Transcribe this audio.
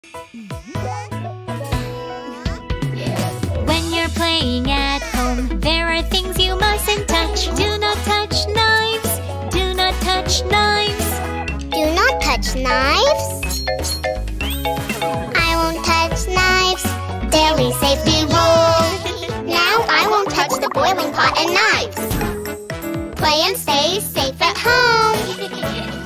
When you're playing at home, there are things you mustn't touch. Do not touch knives. Do not touch knives. Do not touch knives. I won't touch knives. Daily safety rule. Now I won't touch the boiling pot and knives. Play and stay safe at home.